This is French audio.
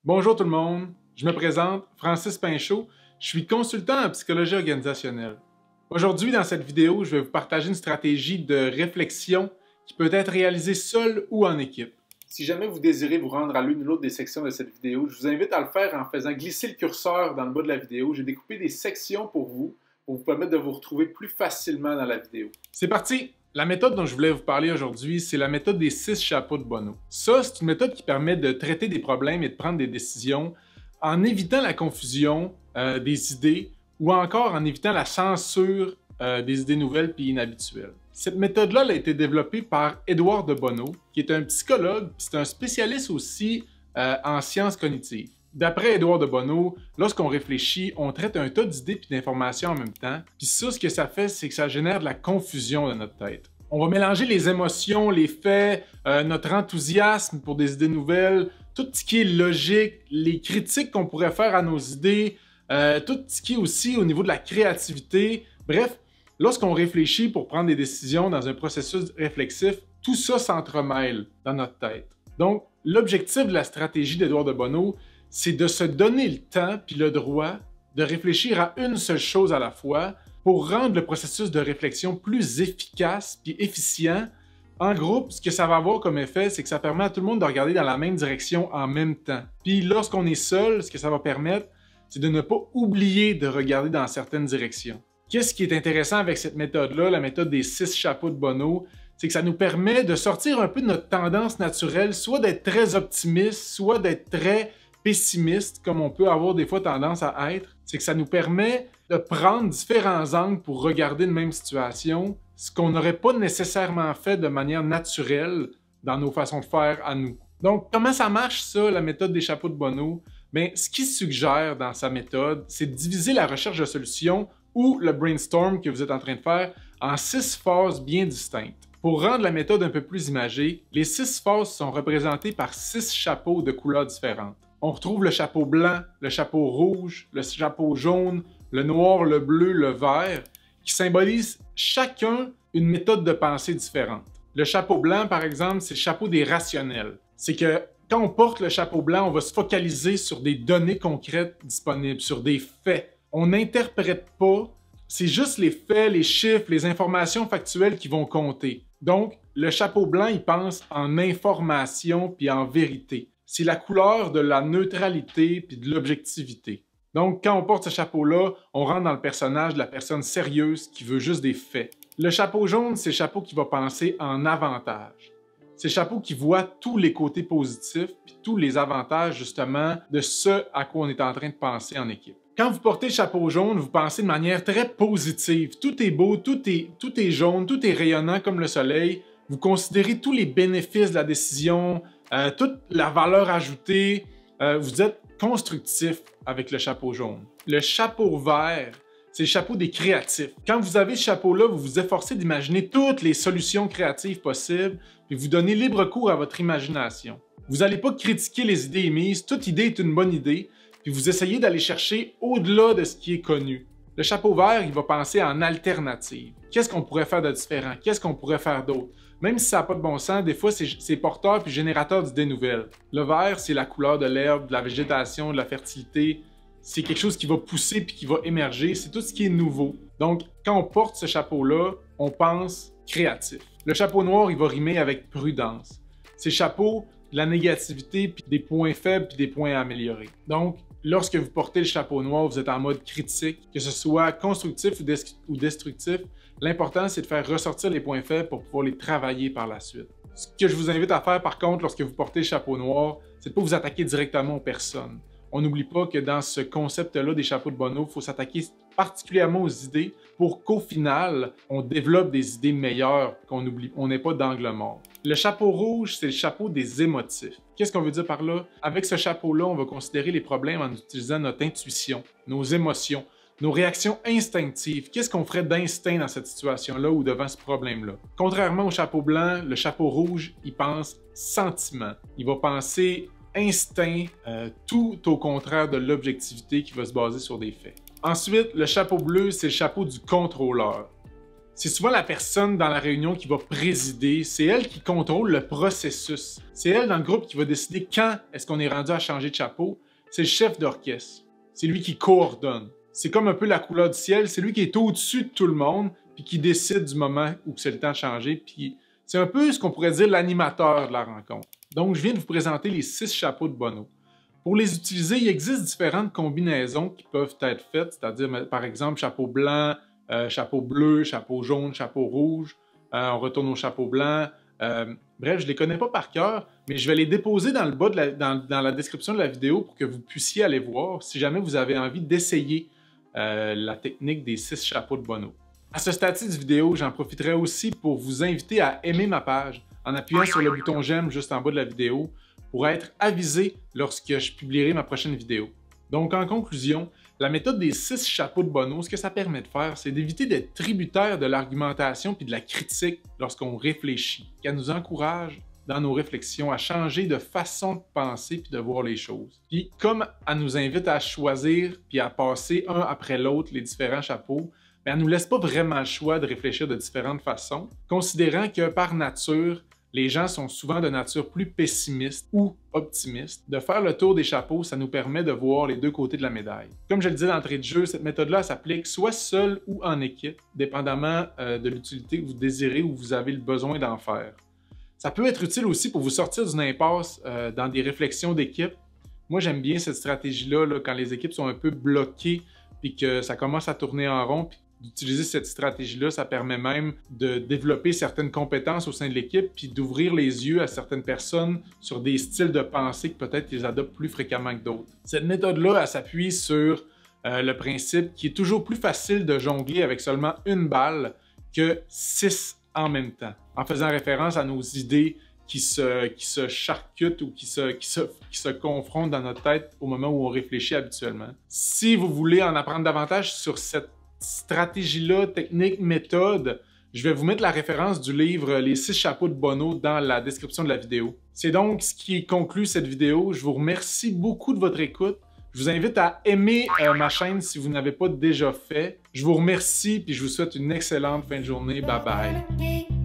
Bonjour tout le monde, je me présente, Francis Pinchot, je suis consultant en psychologie organisationnelle. Aujourd'hui, dans cette vidéo, je vais vous partager une stratégie de réflexion qui peut être réalisée seule ou en équipe. Si jamais vous désirez vous rendre à l'une ou l'autre des sections de cette vidéo, je vous invite à le faire en faisant glisser le curseur dans le bas de la vidéo. J'ai découpé des sections pour vous permettre de vous retrouver plus facilement dans la vidéo. C'est parti! La méthode dont je voulais vous parler aujourd'hui, c'est la méthode des 6 chapeaux de Bono. Ça, c'est une méthode qui permet de traiter des problèmes et de prendre des décisions en évitant la confusion des idées ou encore en évitant la censure des idées nouvelles et inhabituelles. Cette méthode-là a été développée par Édouard de Bono, qui est un psychologue, c'est un spécialiste aussi en sciences cognitives. D'après Édouard de Bono, lorsqu'on réfléchit, on traite un tas d'idées et d'informations en même temps. Puis ça, ce que ça fait, c'est que ça génère de la confusion dans notre tête. On va mélanger les émotions, les faits, notre enthousiasme pour des idées nouvelles, tout ce qui est logique, les critiques qu'on pourrait faire à nos idées, tout ce qui est aussi au niveau de la créativité. Bref, lorsqu'on réfléchit pour prendre des décisions dans un processus réflexif, tout ça s'entremêle dans notre tête. Donc, l'objectif de la stratégie d'Édouard de Bono, c'est de se donner le temps puis le droit de réfléchir à une seule chose à la fois pour rendre le processus de réflexion plus efficace puis efficient. En groupe, ce que ça va avoir comme effet, c'est que ça permet à tout le monde de regarder dans la même direction en même temps. Puis lorsqu'on est seul, ce que ça va permettre, c'est de ne pas oublier de regarder dans certaines directions. Qu'est-ce qui est intéressant avec cette méthode-là, la méthode des 6 chapeaux de Bono, c'est que ça nous permet de sortir un peu de notre tendance naturelle, soit d'être très optimiste, soit d'être très pessimiste, comme on peut avoir des fois tendance à être. C'est que ça nous permet de prendre différents angles pour regarder une même situation, ce qu'on n'aurait pas nécessairement fait de manière naturelle dans nos façons de faire à nous. Donc, comment ça marche ça, la méthode des chapeaux de Bono? Bien, ce qu'il suggère dans sa méthode, c'est de diviser la recherche de solutions ou le brainstorm que vous êtes en train de faire en 6 phases bien distinctes. Pour rendre la méthode un peu plus imagée, les 6 phases sont représentées par 6 chapeaux de couleurs différentes. On retrouve le chapeau blanc, le chapeau rouge, le chapeau jaune, le noir, le bleu, le vert, qui symbolisent chacun une méthode de pensée différente. Le chapeau blanc, par exemple, c'est le chapeau des rationnels. C'est que quand on porte le chapeau blanc, on va se focaliser sur des données concrètes disponibles, sur des faits. On n'interprète pas, c'est juste les faits, les chiffres, les informations factuelles qui vont compter. Donc, le chapeau blanc, il pense en information puis en vérité. C'est la couleur de la neutralité puis de l'objectivité. Donc, quand on porte ce chapeau-là, on rentre dans le personnage de la personne sérieuse qui veut juste des faits. Le chapeau jaune, c'est le chapeau qui va penser en avantage. C'est le chapeau qui voit tous les côtés positifs puis tous les avantages, justement, de ce à quoi on est en train de penser en équipe. Quand vous portez le chapeau jaune, vous pensez de manière très positive. Tout est beau, tout est jaune, tout est rayonnant comme le soleil. Vous considérez tous les bénéfices de la décision, toute la valeur ajoutée. Vous êtes constructif avec le chapeau jaune. Le chapeau vert, c'est le chapeau des créatifs. Quand vous avez ce chapeau-là, vous vous efforcez d'imaginer toutes les solutions créatives possibles, puis vous donnez libre cours à votre imagination. Vous n'allez pas critiquer les idées émises, toute idée est une bonne idée, puis vous essayez d'aller chercher au-delà de ce qui est connu. Le chapeau vert, il va penser en alternative. Qu'est-ce qu'on pourrait faire de différent? Qu'est-ce qu'on pourrait faire d'autre? Même si ça n'a pas de bon sens, des fois, c'est porteur puis générateur d'idées nouvelles. Le vert, c'est la couleur de l'herbe, de la végétation, de la fertilité. C'est quelque chose qui va pousser puis qui va émerger. C'est tout ce qui est nouveau. Donc, quand on porte ce chapeau-là, on pense créatif. Le chapeau noir, il va rimer avec prudence. C'est le chapeau de la négativité puis des points faibles puis des points à améliorer. Donc, lorsque vous portez le chapeau noir, vous êtes en mode critique, que ce soit constructif ou destructif. L'important, c'est de faire ressortir les points faibles pour pouvoir les travailler par la suite. Ce que je vous invite à faire, par contre, lorsque vous portez le chapeau noir, c'est de ne pas vous attaquer directement aux personnes. On n'oublie pas que dans ce concept-là des chapeaux de Bono, il faut s'attaquer particulièrement aux idées pour qu'au final, on développe des idées meilleures, on n'ait pas d'angle mort. Le chapeau rouge, c'est le chapeau des émotifs. Qu'est-ce qu'on veut dire par là? Avec ce chapeau-là, on va considérer les problèmes en utilisant notre intuition, nos émotions, nos réactions instinctives. Qu'est-ce qu'on ferait d'instinct dans cette situation-là ou devant ce problème-là? Contrairement au chapeau blanc, le chapeau rouge, il pense sentiment. Il va penser instinct, tout au contraire de l'objectivité qui va se baser sur des faits. Ensuite, le chapeau bleu, c'est le chapeau du contrôleur. C'est souvent la personne dans la réunion qui va présider, c'est elle qui contrôle le processus. C'est elle dans le groupe qui va décider quand est-ce qu'on est rendu à changer de chapeau. C'est le chef d'orchestre. C'est lui qui coordonne. C'est comme un peu la couleur du ciel, c'est lui qui est au-dessus de tout le monde, puis qui décide du moment où c'est le temps de changer, puis c'est un peu ce qu'on pourrait dire l'animateur de la rencontre. Donc, je viens de vous présenter les 6 chapeaux de Bono. Pour les utiliser, il existe différentes combinaisons qui peuvent être faites, c'est-à-dire, par exemple, chapeau blanc, chapeau bleu, chapeau jaune, chapeau rouge, on retourne au chapeau blanc. Bref, je ne les connais pas par cœur, mais je vais les déposer dans le bas dans la description de la vidéo pour que vous puissiez aller voir si jamais vous avez envie d'essayer la technique des 6 chapeaux de Bono. À ce stade-ci de vidéo, j'en profiterai aussi pour vous inviter à aimer ma page en appuyant sur le bouton j'aime juste en bas de la vidéo pour être avisé lorsque je publierai ma prochaine vidéo. Donc en conclusion, la méthode des 6 chapeaux de Bono, ce que ça permet de faire, c'est d'éviter d'être tributaire de l'argumentation puis de la critique lorsqu'on réfléchit, qu'elle nous encourage dans nos réflexions à changer de façon de penser puis de voir les choses. Puis comme elle nous invite à choisir puis à passer un après l'autre les différents chapeaux, mais elle ne nous laisse pas vraiment le choix de réfléchir de différentes façons, considérant que par nature, les gens sont souvent de nature plus pessimiste ou optimiste. De faire le tour des chapeaux, ça nous permet de voir les deux côtés de la médaille. Comme je le disais d'entrée de jeu, cette méthode-là s'applique soit seule ou en équipe, dépendamment de l'utilité que vous désirez ou vous avez le besoin d'en faire. Ça peut être utile aussi pour vous sortir d'une impasse dans des réflexions d'équipe. Moi, j'aime bien cette stratégie-là là, quand les équipes sont un peu bloquées puis que ça commence à tourner en rond. Puis d'utiliser cette stratégie-là, ça permet même de développer certaines compétences au sein de l'équipe puis d'ouvrir les yeux à certaines personnes sur des styles de pensée que peut-être ils adoptent plus fréquemment que d'autres. Cette méthode-là, elle s'appuie sur le principe qu'il est toujours plus facile de jongler avec seulement une balle que 6 en même temps, en faisant référence à nos idées qui se charcutent ou qui se confrontent dans notre tête au moment où on réfléchit habituellement. Si vous voulez en apprendre davantage sur cette stratégie-là, technique, méthode, je vais vous mettre la référence du livre Les 6 chapeaux de Bono dans la description de la vidéo. C'est donc ce qui conclut cette vidéo. Je vous remercie beaucoup de votre écoute. Je vous invite à aimer ma chaîne si vous n'avez pas déjà fait. Je vous remercie et je vous souhaite une excellente fin de journée. Bye bye!